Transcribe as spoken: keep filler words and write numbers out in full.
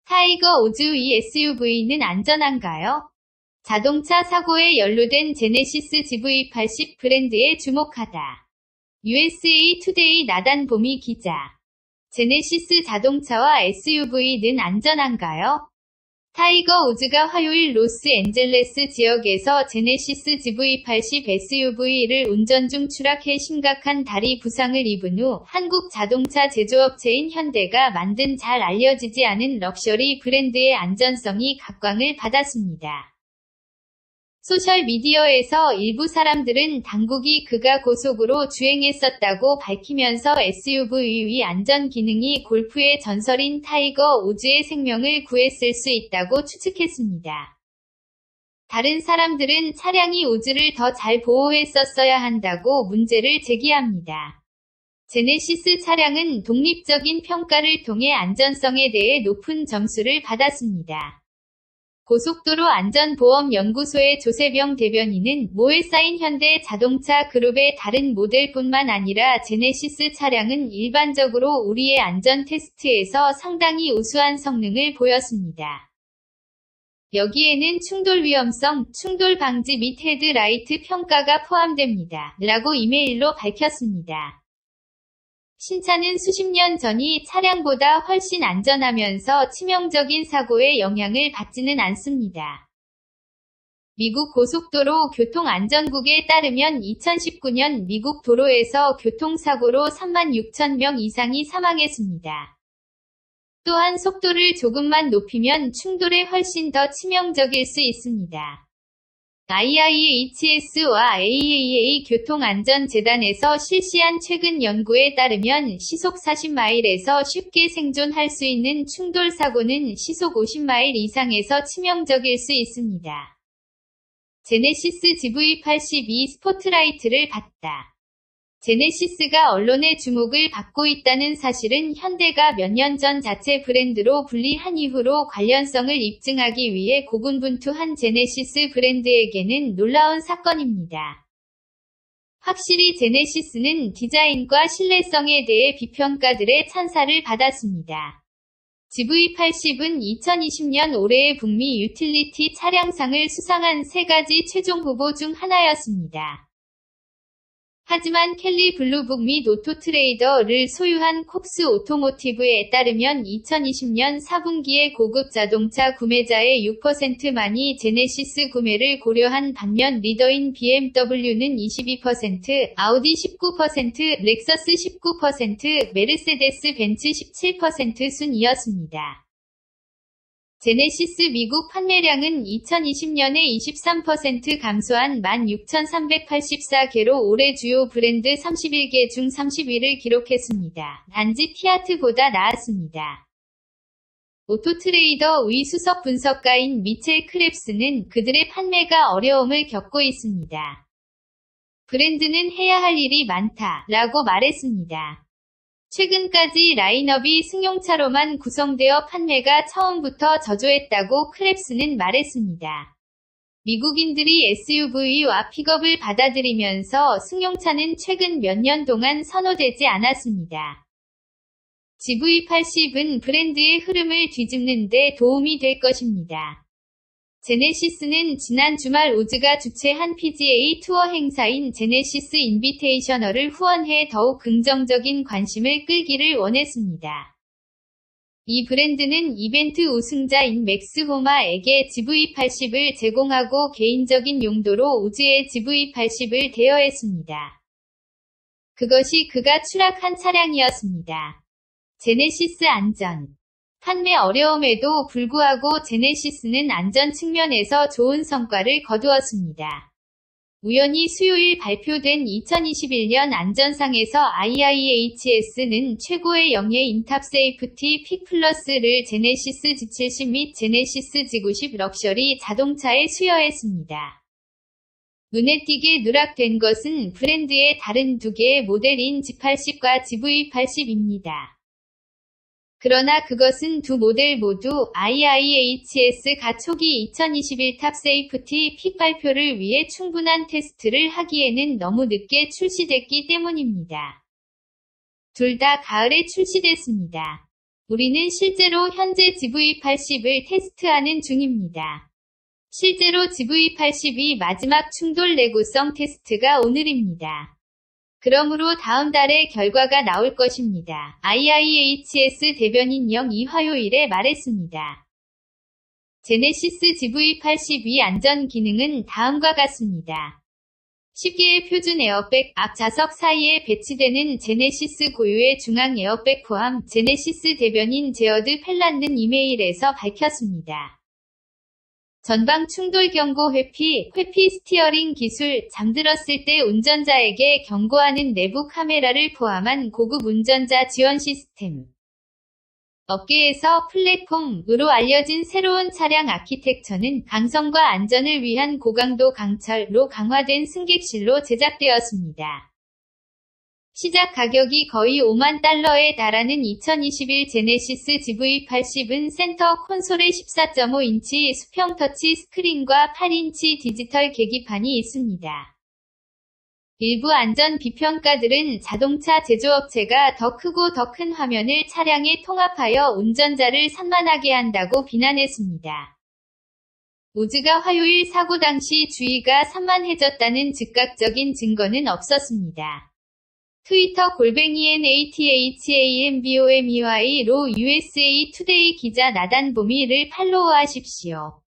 타이거 우즈 이 에스유브이는 안전한가요? 자동차 사고에 연루된 제네시스 지브이 팔십 브랜드에 주목하다. 유에스에이 투데이 나단 보미 기자. 제네시스 자동차와 에스유브이는 안전한가요? 타이거 우즈가 화요일 로스앤젤레스 지역에서 제네시스 지브이 팔십 에스유브이를 운전 중 추락해 심각한 다리 부상을 입은 후 한국 자동차 제조업체인 현대가 만든 잘 알려지지 않은 럭셔리 브랜드의 안전성이 각광을 받았습니다. 소셜미디어에서 일부 사람들은 당국이 그가 고속으로 주행했었다고 밝히면서 에스유브이의 안전 기능이 골프의 전설인 타이거 우즈의 생명을 구했을 수 있다고 추측했습니다. 다른 사람들은 차량이 우즈를 더 잘 보호했었어야 한다고 문제를 제기합니다. 제네시스 차량은 독립적인 평가를 통해 안전성에 대해 높은 점수를 받았습니다. 고속도로 안전보험연구소의 조세병 대변인은 모에 쌓인 현대 자동차 그룹의 다른 모델뿐만 아니라 제네시스 차량은 일반적으로 우리의 안전 테스트에서 상당히 우수한 성능을 보였습니다. 여기에는 충돌 위험성, 충돌 방지 및 헤드라이트 평가가 포함됩니다. 라고 이메일로 밝혔습니다. 신차는 수십 년 전이 차량보다 훨씬 안전하면서 치명적인 사고에 영향을 받지는 않습니다. 미국 고속도로 교통안전국에 따르면 이천십구 년 미국 도로에서 교통사고로 삼만 육천 명 이상이 사망했습니다. 또한 속도를 조금만 높이면 충돌에 훨씬 더 치명적일 수 있습니다. 아이아이에이치에스와 에이에이에이 교통안전재단에서 실시한 최근 연구에 따르면 시속 사십 마일에서 쉽게 생존할 수 있는 충돌 사고는 시속 오십 마일 이상에서 치명적일 수 있습니다. 제네시스 지브이 팔십이 스포트라이트를 받다. 제네시스가 언론의 주목을 받고 있다는 사실은 현대가 몇 년 전 자체 브랜드로 분리한 이후로 관련성을 입증하기 위해 고군분투한 제네시스 브랜드에게는 놀라운 사건입니다. 확실히 제네시스는 디자인과 신뢰성에 대해 비평가들의 찬사를 받았습니다. 지브이 팔십은 이천이십 년 올해의 북미 유틸리티 차량상을 수상한 세 가지 최종 후보 중 하나였습니다. 하지만 켈리 블루북 및 오토트레이더를 소유한 콕스 오토모티브에 따르면 이천이십 년 사 분기에 고급 자동차 구매자의 육 퍼센트만이 제네시스 구매를 고려한 반면 리더인 비엠더블유는 이십이 퍼센트, 아우디 십구 퍼센트, 렉서스 십구 퍼센트, 메르세데스 벤츠 십칠 퍼센트 순이었습니다. 제네시스 미국 판매량은 이천이십 년에 이십삼 퍼센트 감소한 만 육천삼백팔십사 개로 올해 주요 브랜드 삼십일 개 중 삼십일을 기록했습니다. 단지 피아트보다 나았습니다. 오토트레이더의 수석 분석가인 미첼 크랩스는 그들의 판매가 어려움을 겪고 있습니다. 브랜드는 해야 할 일이 많다 라고 말했습니다. 최근까지 라인업이 승용차로만 구성되어 판매가 처음부터 저조했다고 크랩스는 말했습니다. 미국인들이 에스유브이와 픽업을 받아들이면서 승용차는 최근 몇 년 동안 선호되지 않았습니다. 지브이 팔십은 브랜드의 흐름을 뒤집는 데 도움이 될 것입니다. 제네시스는 지난 주말 우즈가 주최한 피지에이 투어 행사인 제네시스 인비테이셔널을 후원해 더욱 긍정적인 관심을 끌기를 원했습니다. 이 브랜드는 이벤트 우승자인 맥스 호마에게 지브이 팔십을 제공하고 개인적인 용도로 우즈의 지브이 팔십을 대여했습니다. 그것이 그가 추락한 차량이었습니다. 제네시스 안전 판매 어려움에도 불구하고 제네시스는 안전 측면에서 좋은 성과를 거두었습니다. 우연히 수요일 발표된 이천이십일 년 안전상에서 아이아이에이치에스는 최고의 영예 인탑 세이프티 픽 플러스를 제네시스 지 칠십 및 제네시스 지 구십 럭셔리 자동차에 수여했습니다. 눈에 띄게 누락된 것은 브랜드의 다른 두 개의 모델인 지 팔십과 지브이 팔십입니다. 그러나 그것은 두 모델 모두 아이아이에이치에스가 초기 이천이십일 탑 세이프티 픽 발표를 위해 충분한 테스트를 하기에는 너무 늦게 출시됐기 때문입니다. 둘 다 가을에 출시됐습니다. 우리는 실제로 현재 지브이 팔십을 테스트하는 중입니다. 실제로 지브이 팔십이 마지막 충돌 내구성 테스트가 오늘입니다. 그러므로 다음 달에 결과가 나올 것입니다. 아이아이에이치에스 대변인 영이 화요일에 말했습니다. 제네시스 지브이 팔십이 안전 기능은 다음과 같습니다. 십 개의 표준 에어백, 앞 좌석 사이에 배치되는 제네시스 고유의 중앙 에어백 포함, 제네시스 대변인 제어드 펠란는 이메일에서 밝혔습니다. 전방 충돌 경고 회피, 회피 스티어링 기술, 잠들었을 때 운전자에게 경고하는 내부 카메라를 포함한 고급 운전자 지원 시스템. 업계에서 플랫폼으로 알려진 새로운 차량 아키텍처는 강성과 안전을 위한 고강도 강철로 강화된 승객실로 제작되었습니다. 시작 가격이 거의 오만 달러에 달하는 이천이십일 제네시스 지브이 팔십은 센터 콘솔에 십사 점 오 인치 수평 터치 스크린과 팔 인치 디지털 계기판이 있습니다. 일부 안전 비평가들은 자동차 제조업체가 더 크고 더 큰 화면을 차량에 통합하여 운전자를 산만하게 한다고 비난했습니다. 우즈가 화요일 사고 당시 주의가 산만해졌다는 즉각적인 증거는 없었습니다. 트위터 골뱅이 낫함보메이로 유에스에이 투데이 기자 나단 보미를 팔로우하십시오.